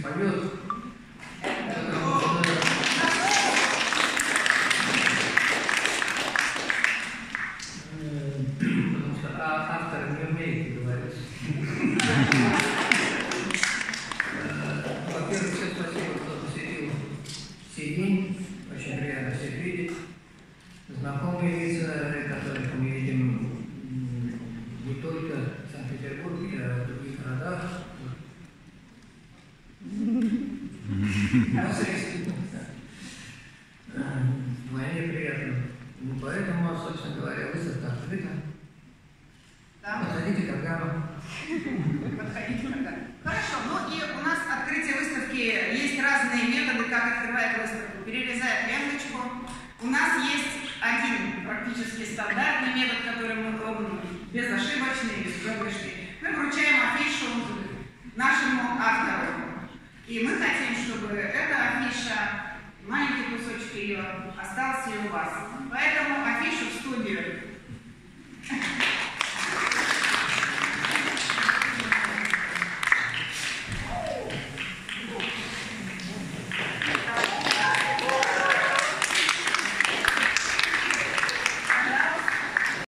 поет. Потому что автор не умеет говорить. Во-первых, всем спасибо, кто посетил сей день. Очень приятно всех видеть. Знакомые лица, которых мы видим не только в Санкт-Петербурге, а в других городах. Вдвойне приятно. Ну, поэтому, собственно говоря, выставка открыта. Да. Подходите, когда. Подходите, когда. Хорошо, ну и у нас открытие выставки, есть разные методы, как открывать выставку. Перерезает ленточку. У нас есть один практически стандартный метод, который мы пробуем, безошибочный, беспроигрышный. Мы вручаем афишу нашему автору. И мы хотим, чтобы эта афиша, маленький кусочек ее, остался и у вас. Поэтому афишу в студию.